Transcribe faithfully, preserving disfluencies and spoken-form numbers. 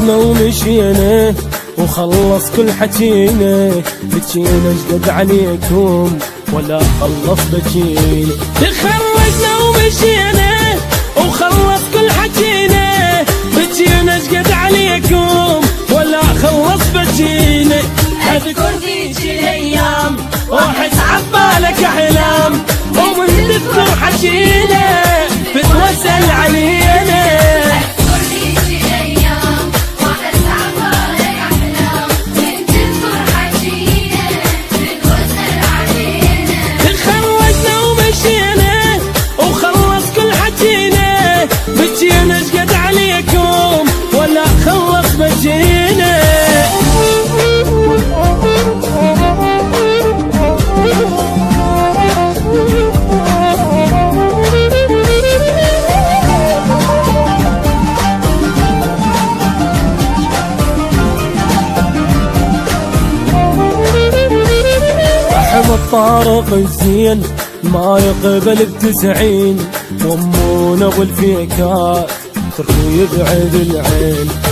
تخرجنا ومشينا وخلص كل حكينا، بكينا جدد عليكم ولا خلص بكينا. تخرجنا ومشينا وخلص كل حكينا، بكينا جدد عليكم ولا خلص بكينا. اذكر ذيك الايام واحس عبالك احلام، ومن تذكر حكينا بتوسل علينا. بجينا شقد عليكم ولا خلص بجينا. احمد طارق الزين ما يقبل بتسعين، وامونا والفيكات تركوا يبعد العين.